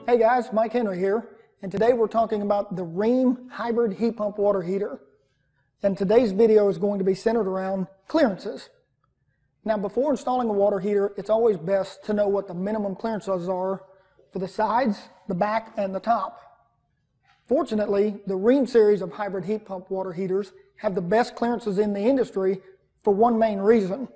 Hey guys, Mike Henry here, and today we're talking about the Rheem hybrid heat pump water heater. And today's video is going to be centered around clearances. Now, before installing a water heater, it's always best to know what the minimum clearances are for the sides, the back, and the top. Fortunately, the Rheem series of hybrid heat pump water heaters have the best clearances in the industry for one main reason.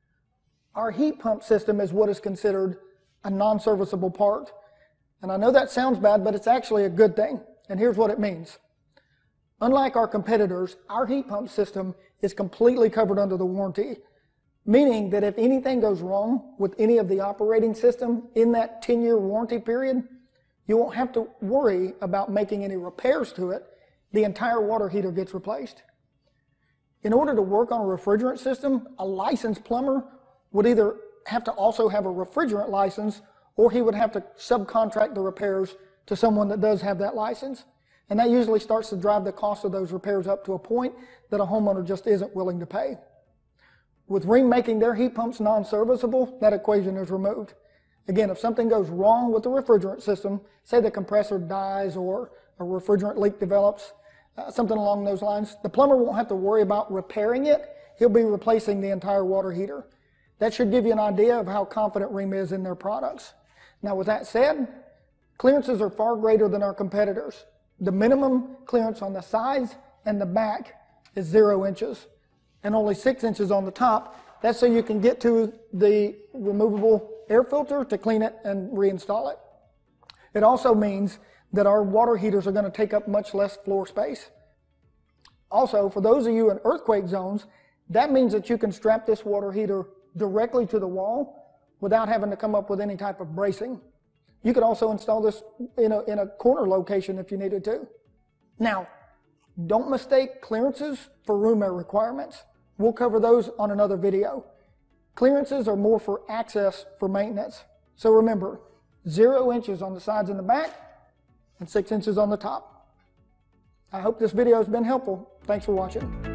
Our heat pump system is what is considered a non-serviceable part. And I know that sounds bad, but it's actually a good thing. And here's what it means. Unlike our competitors, our heat pump system is completely covered under the warranty, meaning that if anything goes wrong with any of the operating system in that 10-year warranty period, you won't have to worry about making any repairs to it. The entire water heater gets replaced. In order to work on a refrigerant system, a licensed plumber would either have to also have a refrigerant license, or he would have to subcontract the repairs to someone that does have that license. And that usually starts to drive the cost of those repairs up to a point that a homeowner just isn't willing to pay. With Rheem making their heat pumps non-serviceable, that equation is removed. Again, if something goes wrong with the refrigerant system, say the compressor dies or a refrigerant leak develops, something along those lines, the plumber won't have to worry about repairing it. He'll be replacing the entire water heater. That should give you an idea of how confident Rheem is in their products. Now, with that said, clearances are far greater than our competitors. The minimum clearance on the sides and the back is 0 inches and only 6 inches on the top. That's so you can get to the removable air filter to clean it and reinstall it. It also means that our water heaters are going to take up much less floor space. Also, for those of you in earthquake zones, that means that you can strap this water heater directly to the wall without having to come up with any type of bracing. You could also install this in a corner location if you needed to. Now, don't mistake clearances for room air requirements. We'll cover those on another video. Clearances are more for access for maintenance. So remember, 0 inches on the sides and the back and 6 inches on the top. I hope this video has been helpful. Thanks for watching.